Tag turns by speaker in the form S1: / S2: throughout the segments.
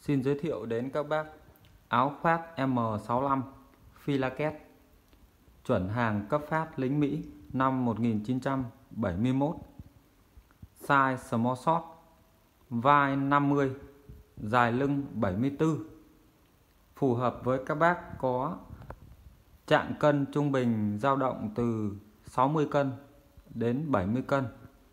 S1: Xin giới thiệu đến các bác áo khoác M65 Philaket, chuẩn hàng cấp phát lính Mỹ năm 1971, size small short, vai 50, dài lưng 74, phù hợp với các bác có trạng cân trung bình dao động từ 60 cân đến 70 cân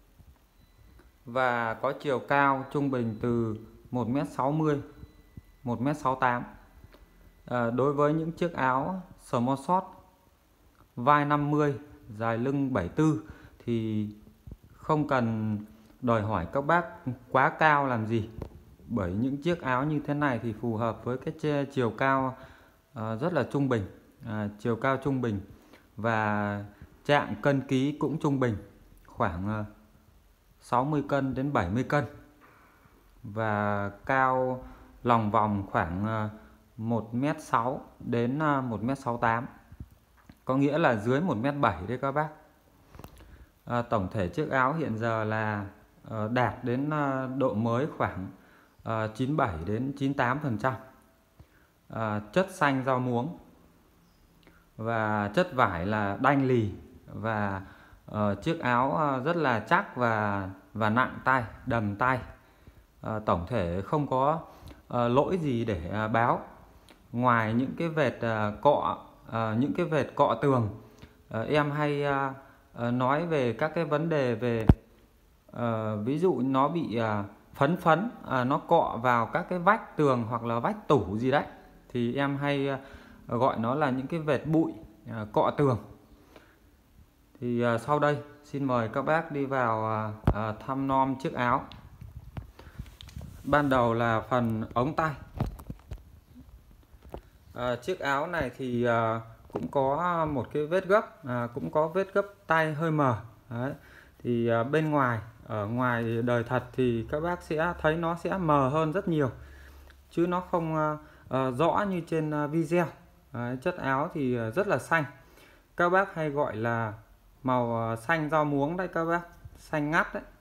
S1: và có chiều cao trung bình từ 1m60 1m68. Đối với những chiếc áo small short vai 50 dài lưng 74 thì không cần đòi hỏi các bác quá cao làm gì, bởi những chiếc áo như thế này thì phù hợp với cái chiều cao rất là trung bình, chiều cao trung bình và trạng cân ký cũng trung bình, khoảng 60 cân đến 70 cân và cao lòng vòng khoảng 1m6 đến 1m68, có nghĩa là dưới 1m7 đấy các bác. Tổng thể chiếc áo hiện giờ là đạt đến độ mới khoảng 97 đến 98%, chất xanh rau muống và chất vải là đanh lì, và chiếc áo rất là chắc và nặng tay, đầm tay. Tổng thể không có lỗi gì để báo, ngoài những cái vệt những cái vệt cọ tường. Em hay nói về các cái vấn đề về ví dụ nó bị phấn nó cọ vào các cái vách tường hoặc là vách tủ gì đấy, thì em hay gọi nó là những cái vệt bụi cọ tường. Thì sau đây xin mời các bác đi vào thăm nom chiếc áo. Ban đầu là phần ống tay. Chiếc áo này thì cũng có một cái vết gấp, cũng có vết gấp tay hơi mờ. Đấy. Thì bên ngoài, ở ngoài đời thật thì các bác sẽ thấy nó sẽ mờ hơn rất nhiều, chứ nó không rõ như trên video. Đấy, chất áo thì rất là xanh, các bác hay gọi là màu xanh rau muống đấy các bác, xanh ngắt đấy.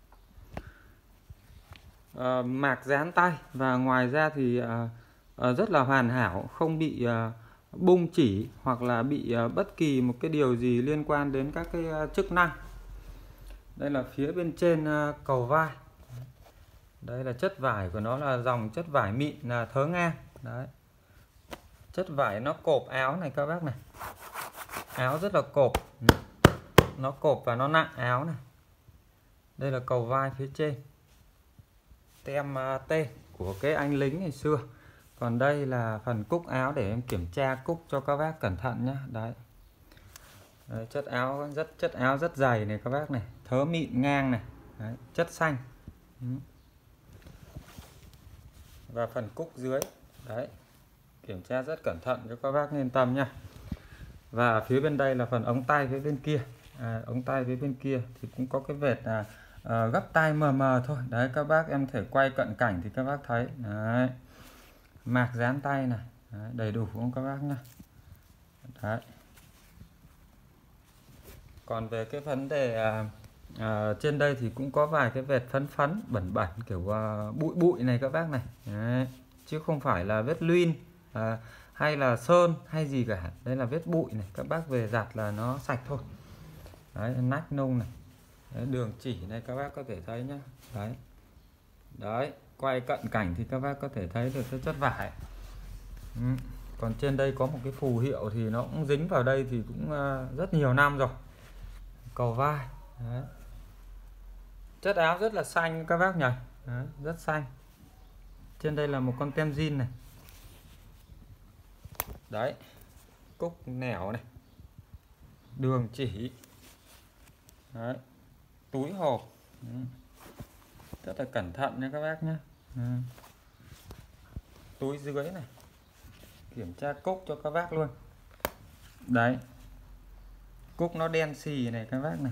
S1: Mạc dán tay và ngoài ra thì rất là hoàn hảo, không bị bung chỉ hoặc là bị bất kỳ một cái điều gì liên quan đến các cái chức năng. Đây là phía bên trên cầu vai. Đây là chất vải của nó là dòng chất vải mịn là thớ ngang. Đấy. Chất vải nó cộp áo này các bác này. Áo rất là cộp. Nó cộp và nó nặng áo này. Đây là cầu vai phía trên, tem T của cái anh lính ngày xưa. Còn đây là phần cúc áo, để em kiểm tra cúc cho các bác cẩn thận nhé. Đấy. Đấy, chất áo rất dày này các bác này, thớ mịn ngang này. Đấy, chất xanh. Và phần cúc dưới. Đấy. Kiểm tra rất cẩn thận cho các bác yên tâm nha. Và phía bên đây là phần ống tay phía bên kia. Ống tay phía bên kia thì cũng có cái vệt gấp tay mờ mờ thôi. Đấy các bác, em thể quay cận cảnh thì các bác thấy. Đấy. Mạc dán tay này. Đấy, đầy đủ không các bác nhá. Đấy. Còn về cái vấn đề trên đây thì cũng có vài cái vệt phấn bẩn kiểu bụi này các bác này. Đấy. Chứ không phải là vết luyên hay là sơn hay gì cả. Đây là vết bụi này, các bác về giặt là nó sạch thôi. Đấy, nách nung này. Đấy, đường chỉ này các bác có thể thấy nhá. Đấy. Đấy, quay cận cảnh thì các bác có thể thấy được cái chất vải. Còn trên đây có một cái phù hiệu thì nó cũng dính vào đây thì cũng rất nhiều năm rồi. Cầu vai. Đấy. Chất áo rất là xanh các bác nhỉ. Đấy, rất xanh. Trên đây là một con tem zin này. Đấy, cúc nẻo này, đường chỉ. Đấy. Túi hộp. Rất là cẩn thận nha các bác nhé. Túi dưới này, kiểm tra cúc cho các bác luôn. Đấy, cúc nó đen xì này các bác này.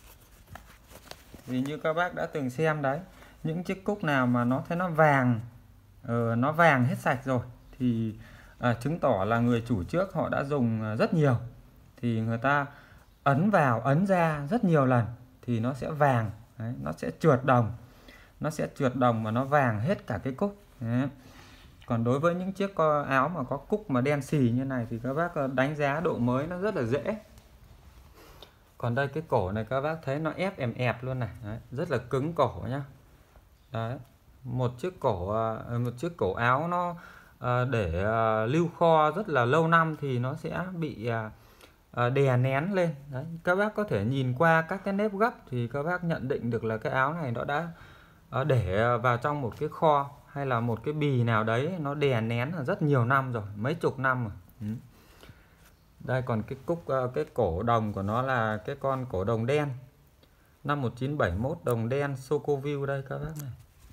S1: Vì như các bác đã từng xem đấy, những chiếc cúc nào mà nó thấy nó vàng hết sạch rồi thì chứng tỏ là người chủ trước họ đã dùng rất nhiều, thì người ta ấn vào ấn ra rất nhiều lần thì nó sẽ vàng. Đấy, nó sẽ trượt đồng, và nó vàng hết cả cái cúc. Đấy. Còn đối với những chiếc áo mà có cúc mà đen xì như này thì các bác đánh giá độ mới nó rất là dễ. Còn đây cái cổ này các bác thấy nó ép ẹp luôn này. Đấy, rất là cứng cổ nhá. Đấy, một chiếc cổ áo nó để lưu kho rất là lâu năm thì nó sẽ bị đè nén lên. Đấy, các bác có thể nhìn qua các cái nếp gấp thì các bác nhận định được là cái áo này nó đã để vào trong một cái kho hay là một cái bì nào đấy, nó đè nén là rất nhiều năm rồi, mấy chục năm rồi. Đây, còn cái cổ đồng của nó là cái con cổ đồng đen năm 1971, đồng đen Socoville đây các bác này.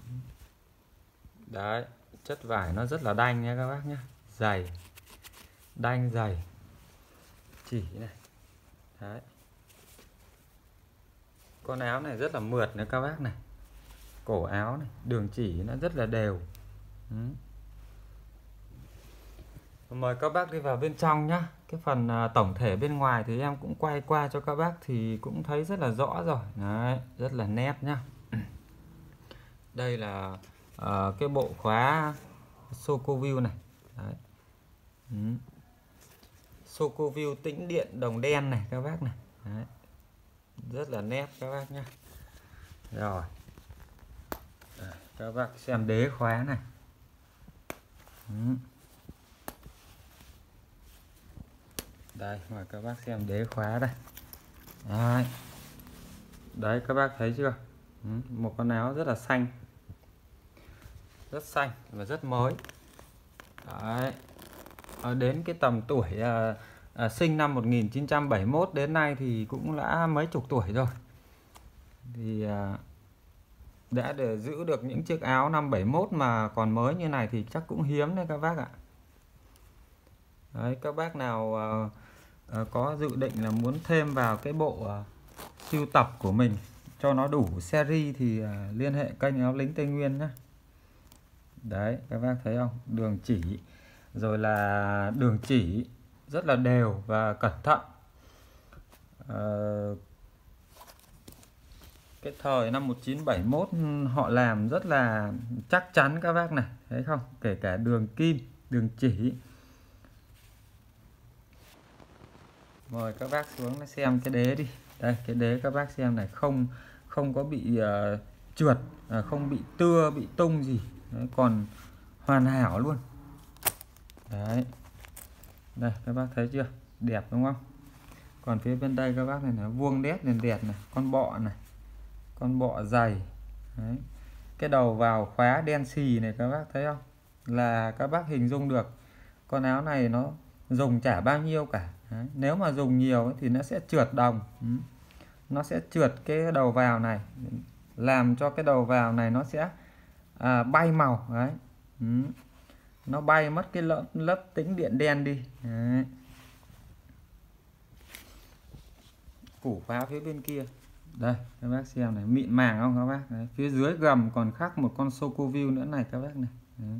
S1: Đấy, chất vải nó rất là đanh nha các bác nhé, dày, đanh dày, chỉ này. Đấy, con áo này rất là mượt nữa các bác này, cổ áo này, đường chỉ nó rất là đều. Mời các bác đi vào bên trong nhá. Cái phần tổng thể bên ngoài thì em cũng quay qua cho các bác thì cũng thấy rất là rõ rồi. Đấy, rất là nét nhá. Đây là cái bộ khóa Socoville này. Đấy. Socoville tĩnh điện đồng đen này các bác này. Đấy. Rất là nét các bác nhá. Rồi. Đây, các bác xem đế khóa này. Đây, mời các bác xem đế khóa đây. Đấy, đấy các bác thấy chưa? Một con áo rất là xanh, rất xanh và rất mới. Đấy, đến cái tầm tuổi sinh năm 1971 đến nay thì cũng đã mấy chục tuổi rồi. Thì đã để giữ được những chiếc áo năm 71 mà còn mới như này thì chắc cũng hiếm đấy các bác ạ. Đấy, các bác nào có dự định là muốn thêm vào cái bộ sưu tập của mình cho nó đủ series thì liên hệ kênh Áo Lính Tây Nguyên nhé. Đấy, các bác thấy không? Đường chỉ, rồi là đường chỉ rất là đều và cẩn thận. Cái thời năm 1971 họ làm rất là chắc chắn các bác này, thấy không? Kể cả đường kim, đường chỉ. Mời các bác xuống xem cái đế đi. Đây, cái đế các bác xem này, không có bị trượt, không bị tưa, bị tung gì. Đấy, còn hoàn hảo luôn. Đấy. Đây, các bác thấy chưa? Đẹp đúng không? Còn phía bên đây các bác này là vuông đét liền đẹp này, con bọ này. Con bọ dày. Đấy. Cái đầu vào khóa đen xì này các bác thấy không? Là các bác hình dung được con áo này nó dùng chả bao nhiêu cả. Đấy. Nếu mà dùng nhiều thì nó sẽ trượt đồng. Nó sẽ trượt cái đầu vào này, làm cho cái đầu vào này nó sẽ bay màu. Đấy. Nó bay mất cái lớp tĩnh điện đen đi. Đấy. Củ khóa phía bên kia. Đây các bác xem này, mịn màng không các bác? Đấy. Phía dưới gầm còn khắc một con Socoville nữa này các bác này. Đấy.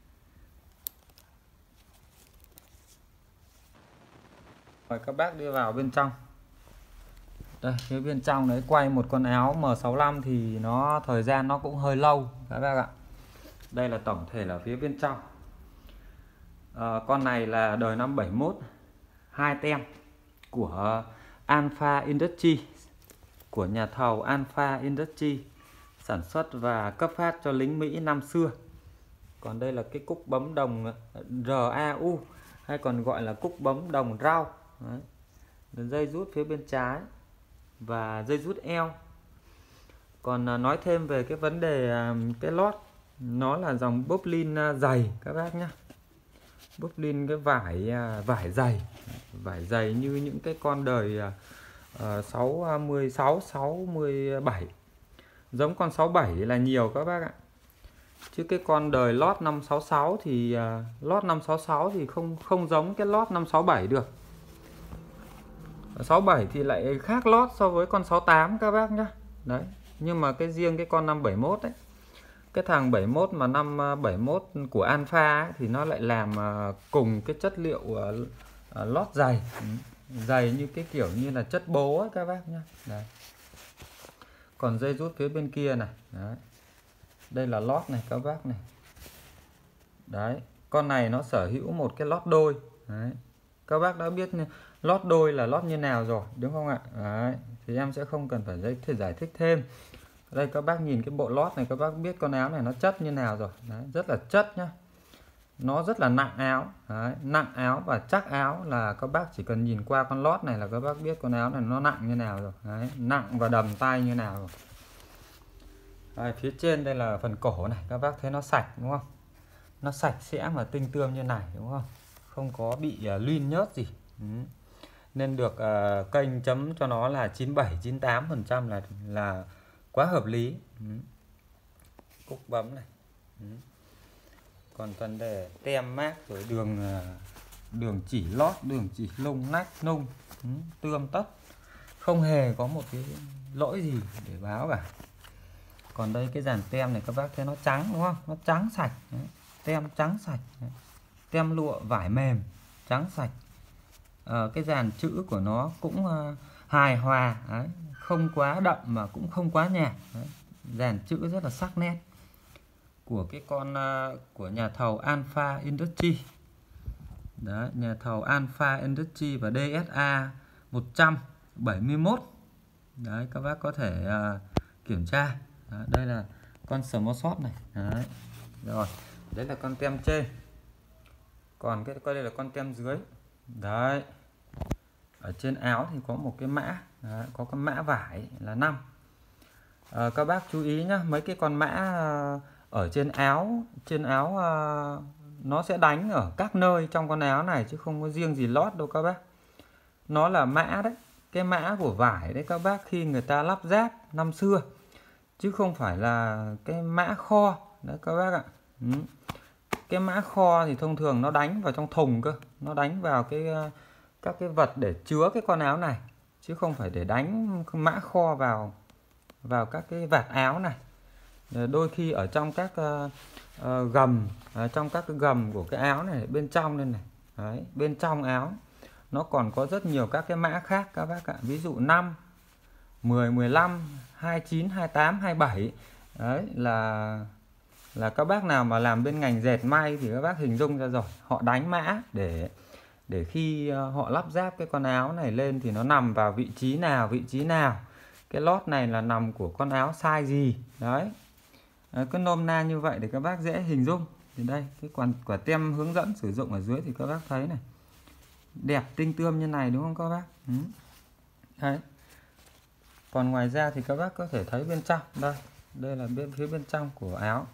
S1: Mời các bác đi vào bên trong. Đây, phía bên trong đấy quay một con áo M65 thì nó thời gian nó cũng hơi lâu các bác ạ. Đây là tổng thể là phía bên trong. Con này là đời năm 71, 2 tem của Alpha Industry, của nhà thầu Alpha Industry sản xuất và cấp phát cho lính Mỹ năm xưa. Còn đây là cái cúc bấm đồng RAU hay còn gọi là cúc bấm đồng rau. Đấy. Dây rút phía bên trái và dây rút eo. Còn nói thêm về cái vấn đề cái lót, nó là dòng Boblin dày các bác nhé. Boblin cái vải dày như những cái con đời 66, 67, giống con 67 là nhiều các bác ạ. Chứ cái con đời lót 566 thì lót 566 thì không giống cái lót 567 được. 67 thì lại khác lót so với con 68 các bác nhá. Đấy, nhưng mà cái riêng cái con 571 ấy, cái thằng 71 mà 571 của Alpha ấy, thì nó lại làm cùng cái chất liệu lót dày. Dày như cái kiểu như là chất bố ấy các bác nhá. Đấy. Còn dây rút phía bên kia này. Đấy. Đây là lót này các bác này. Đấy, con này nó sở hữu một cái lót đôi. Đấy. Các bác đã biết lót đôi là lót như nào rồi đúng không ạ? Đấy. Thì em sẽ không cần phải giải thích thêm. Đây các bác nhìn cái bộ lót này, các bác biết con áo này nó chất như nào rồi. Đấy. Rất là chất nhá. Nó rất là nặng áo. Đấy. Nặng áo và chắc áo là các bác chỉ cần nhìn qua con lót này là các bác biết con áo này nó nặng như nào rồi. Đấy. Nặng và đầm tay như nào rồi. Đây, phía trên đây là phần cổ này, các bác thấy nó sạch đúng không? Nó sạch sẽ mà tinh tươm như này đúng không? Không có bị luyên nhớt gì. Nên được kênh chấm cho nó là 97-98% là quá hợp lý. Cúc bấm này. Còn vấn đề tem mác rồi đường chỉ lót, đường chỉ lông nách nung tươm tất, không hề có một cái lỗi gì để báo cả. Còn đây cái dàn tem này các bác thấy nó trắng đúng không? Nó trắng sạch. Đấy. Tem trắng sạch. Đấy. Tem lụa vải mềm trắng sạch. Cái dàn chữ của nó cũng hài hòa. Đấy. Không quá đậm mà cũng không quá nhạt. Đấy. Dàn chữ rất là sắc nét. Của cái con của nhà thầu Alpha Industry. Đấy, nhà thầu Alpha Industry và DSA 171. Đấy, các bác có thể kiểm tra. Đấy, đây là con Smallshot này. Đấy. Rồi, đấy là con tem trên. Còn cái đây là con tem dưới. Đấy. Ở trên áo thì có một cái mã. Đấy, có cái mã vải là 5. Các bác chú ý nhá, mấy cái con mã ở trên áo nó sẽ đánh ở các nơi trong con áo này chứ không có riêng gì lót đâu các bác. Nó là mã đấy, cái mã của vải đấy các bác, khi người ta lắp ráp năm xưa, chứ không phải là cái mã kho đấy các bác ạ. Cái mã kho thì thông thường nó đánh vào trong thùng cơ, nó đánh vào các cái vật để chứa cái con áo này, chứ không phải để đánh mã kho vào các cái vạt áo này. Đôi khi ở trong các gầm, trong các cái gầm của cái áo này bên trong đây này. Đấy, bên trong áo nó còn có rất nhiều các cái mã khác các bác ạ. Ví dụ 5, 10, 15, 29, 28, 27. Đấy là các bác nào mà làm bên ngành dệt may thì các bác hình dung ra rồi. Họ đánh mã để khi họ lắp ráp cái con áo này lên thì nó nằm vào vị trí nào. Cái lót này là nằm của con áo size gì. Đấy. Cứ nôm na như vậy để các bác dễ hình dung. Thì đây, cái quả tem hướng dẫn sử dụng ở dưới thì các bác thấy này. Đẹp tinh tươm như này đúng không các bác? Đấy. Còn ngoài ra thì các bác có thể thấy bên trong. Đây là phía bên trong của áo.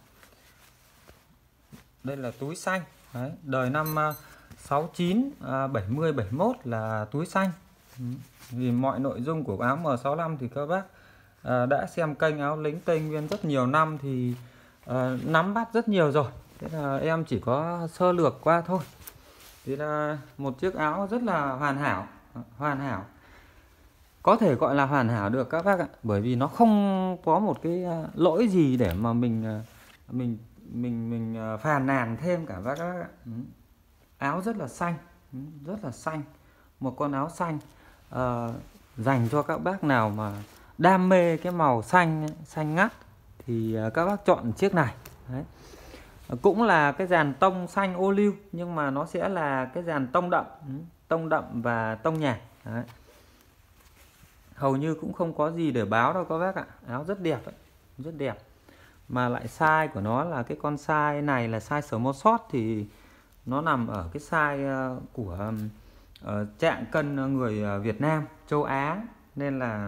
S1: Đây là túi xanh. Đấy. Đời năm 69, 70, 71 là túi xanh. Vì mọi nội dung của áo M65 thì các bác đã xem kênh Áo Lính Tây Nguyên rất nhiều năm thì nắm bắt rất nhiều rồi. Thế là em chỉ có sơ lược qua thôi. Thì là một chiếc áo rất là hoàn hảo. Có thể gọi là hoàn hảo được các bác ạ, bởi vì nó không có một cái lỗi gì để mà mình phàn nàn thêm cả các bác ạ. Áo rất là xanh, rất là xanh. Một con áo xanh dành cho các bác nào mà đam mê cái màu xanh ngắt thì các bác chọn chiếc này. Đấy. Cũng là cái dàn tông xanh ô liu nhưng mà nó sẽ là cái dàn tông đậm và tông nhạt. Đấy. Hầu như cũng không có gì để báo đâu các bác ạ. Áo rất đẹp ấy. Rất đẹp. Mà lại size của nó là cái con size này là size Smallshot thì nó nằm ở cái size của trạng cân người Việt Nam, châu Á, nên là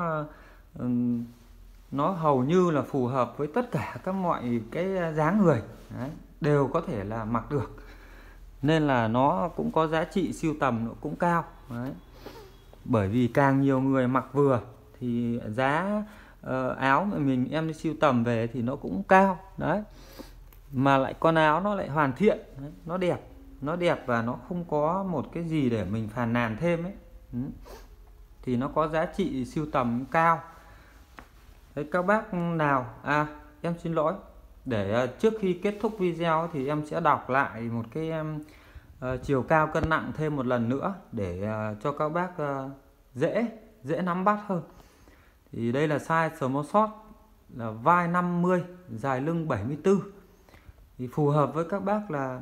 S1: nó hầu như là phù hợp với tất cả các mọi cái dáng người. Đấy, đều có thể là mặc được, nên là nó cũng có giá trị sưu tầm cũng cao. Đấy. Bởi vì càng nhiều người mặc vừa thì giá áo mà em đi sưu tầm về thì nó cũng cao. Đấy. Mà lại con áo nó lại hoàn thiện. Đấy. Nó đẹp và nó không có một cái gì để mình phàn nàn thêm ấy. Thì nó có giá trị sưu tầm cao. Đấy, các bác nào em xin lỗi, để trước khi kết thúc video thì em sẽ đọc lại một cái chiều cao cân nặng thêm một lần nữa để cho các bác dễ nắm bắt hơn. Thì đây là size Smallshot, là vai 50, dài lưng 74. Thì phù hợp với các bác là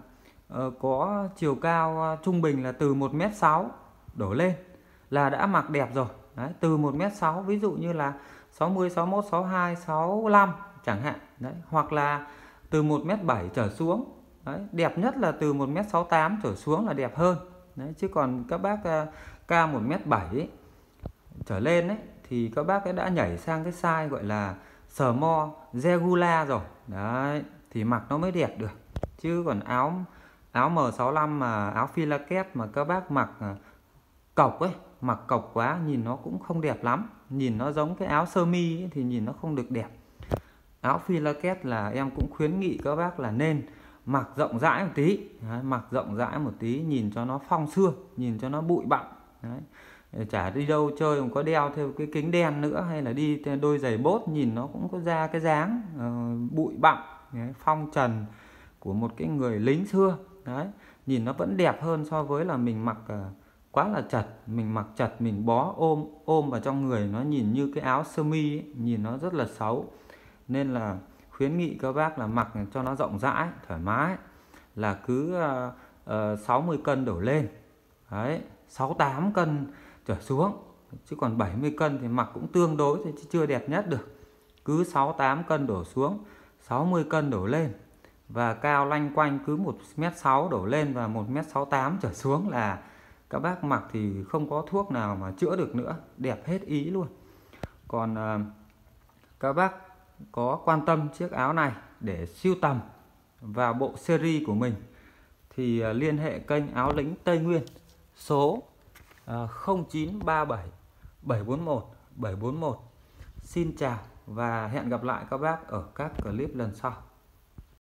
S1: có chiều cao trung bình là từ 1m6 đổ lên là đã mặc đẹp rồi. Đấy, từ 1m6 ví dụ như là 60, 61, 62, 65 chẳng hạn. Đấy, hoặc là từ 1m7 trở xuống. Đấy, đẹp nhất là từ 1m68 trở xuống là đẹp hơn. Đấy, chứ còn các bác cao 1m7 trở lên ấy, thì các bác ấy đã nhảy sang cái size gọi là small regular rồi. Đấy, thì mặc nó mới đẹp được. Chứ còn áo M65 mà áo Philaket mà các bác mặc cộc ấy, mặc cộc quá nhìn nó cũng không đẹp lắm, nhìn nó giống cái áo sơ mi ấy, thì nhìn nó không được đẹp. Áo Philaket là em cũng khuyến nghị các bác là nên mặc rộng rãi một tí. Đấy, mặc rộng rãi một tí nhìn cho nó phong sương, nhìn cho nó bụi bặm. Đấy, chả đi đâu chơi cũng có đeo theo cái kính đen nữa, hay là đi đôi giày bốt nhìn nó cũng có ra cái dáng bụi bặm, phong trần của một cái người lính xưa. Đấy, nhìn nó vẫn đẹp hơn so với là mình mặc quá là chật. Mình mặc chật mình bó ôm vào trong người, nó nhìn như cái áo sơ mi ấy, nhìn nó rất là xấu. Nên là khuyến nghị các bác là mặc cho nó rộng rãi, thoải mái, là cứ 60 cân đổ lên. Đấy, 68 cân trở xuống. Chứ còn 70 cân thì mặc cũng tương đối thôi, chứ chưa đẹp nhất được. Cứ 68 cân đổ xuống, 60 cân đổ lên. Và cao lanh quanh cứ 1m6 đổ lên và 1m68 trở xuống là các bác mặc thì không có thuốc nào mà chữa được nữa, đẹp hết ý luôn. Còn các bác có quan tâm chiếc áo này để sưu tầm vào bộ series của mình thì liên hệ kênh Áo Lĩnh Tây Nguyên số 0937 741 741. Xin chào và hẹn gặp lại các bác ở các clip lần sau.